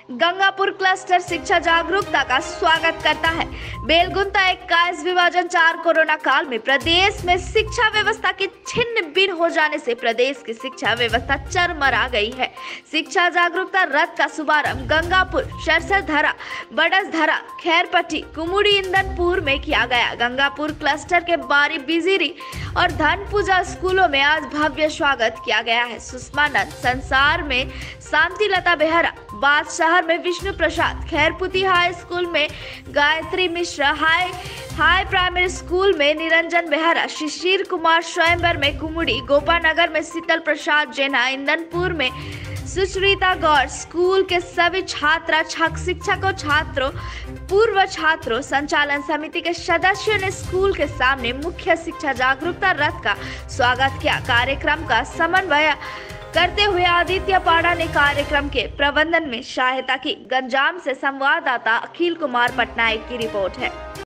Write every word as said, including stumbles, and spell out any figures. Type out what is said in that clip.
Gangapur cluster शिक्षा जागरूकता का स्वागत करता है। बेलगुंता इक्कीस विभाजन चार कोरोना काल में प्रदेश में शिक्षा व्यवस्था के छिन्न भिन्न हो जाने से प्रदेश की शिक्षा व्यवस्था चरमरा गई है। शिक्षा जागरूकता रथ का शुभारंभ गंगापुर, सरसधरा, बड़सधरा, खैरपट्टी, कुमुड़ी, इंदनपुर में किया गया। गंगापुर क्लस्टर के बारी बिजिरी और धनपूजा स्कूलों में आज भव्य स्वागत किया गया है। सुषमा नंद संसार में शांति लता बेहरा, बादशहर में विष्णु प्रसाद, खैरपुटी हाई स्कूल में Gayatri Mishra, high high primary school में निरंजन बेहरा, शिशिर कुमार, स्वयंवर में कुमुड़ी, गोपानगर में शीतल प्रसाद जेना, इंदनपुर में सुचरिता गौर, स्कूल के सभी छात्रा, शिक्षकों, छात्रों, पूर्व छात्रों, संचालन समिति के सदस्यों ने स्कूल के सामने मुख्य शिक्षा जागरूकता रथ का स्वागत किया। कार्यक्रम का समन्वय करते हुए आदित्य पाड़ा ने कार्यक्रम के प्रबंधन में सहायता की। गंजाम से संवाददाता अखिल कुमार पटनायक की रिपोर्ट है।